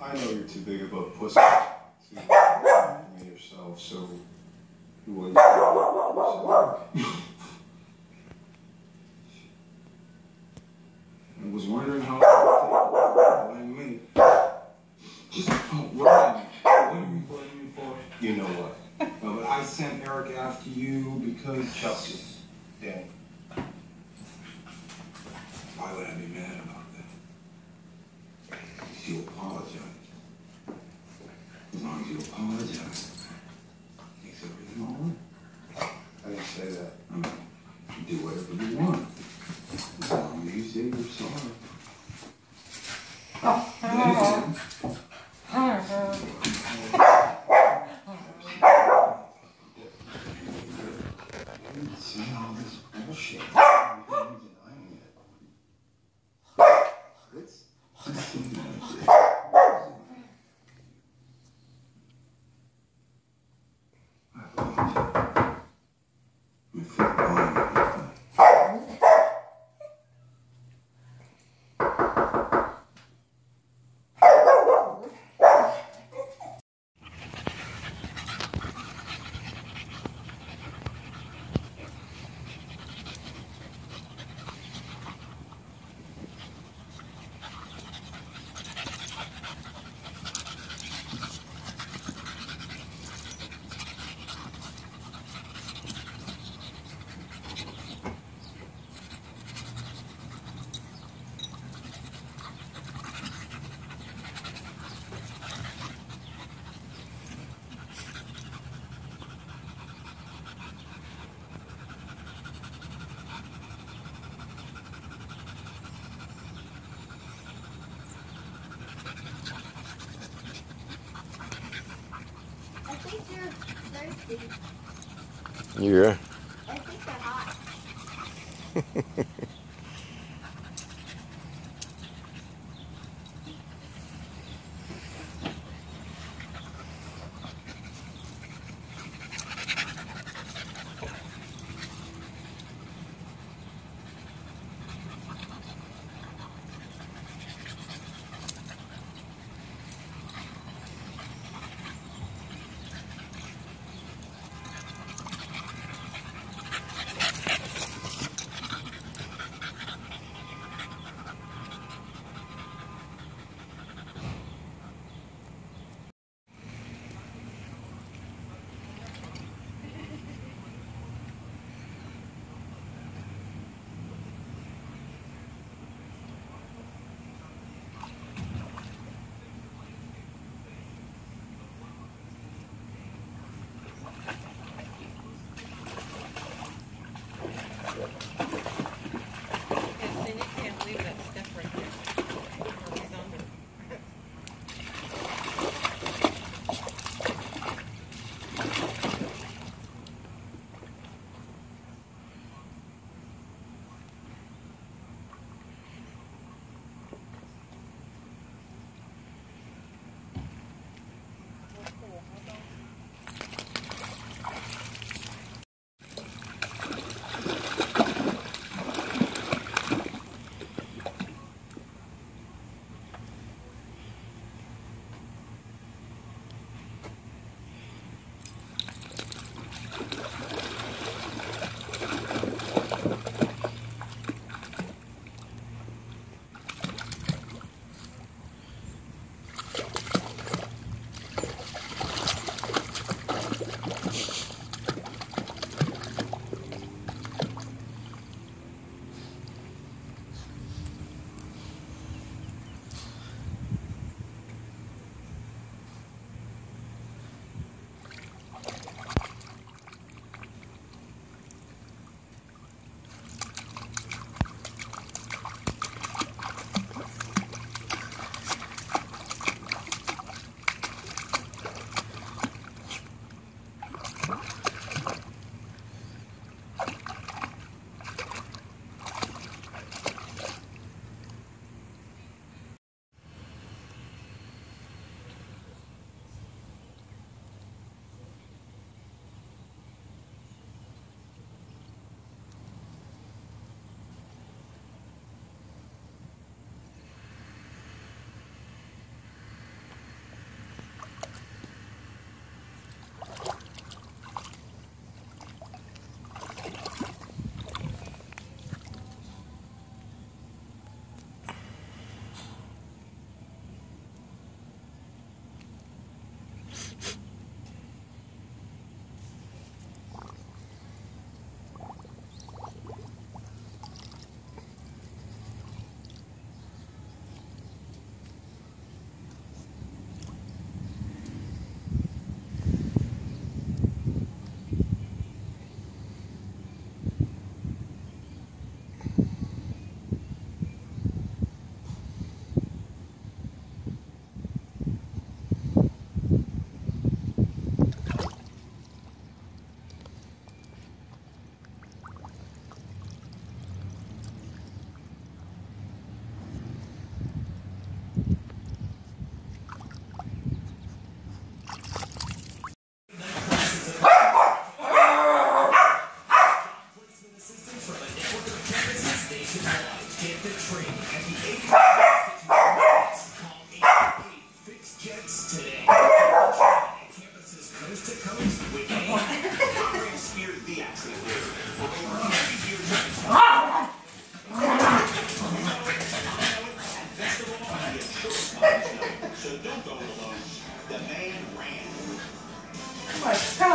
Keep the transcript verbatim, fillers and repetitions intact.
I know you're too big of a pussy to me yourself, so what do you I was wondering how I blame me. Just don't run. What are you blaming me for? You know what? No, but I sent Eric after you because Chelsea. Danny. Why would I be mad about that? You apologize. As long as you apologize, makes everything all right. I didn't say that. I mean, you do whatever you want. As long as you say you're sorry. Then again, see all this bullshit. It's Yeah. I think they're hot. Get the train at the eight call eight eight Fix Jets today. Campuses coast to coast with A. Experienced the accident for over thirty years. Best of all, the insurance company. So don't go alone. The man ran. Oh my God.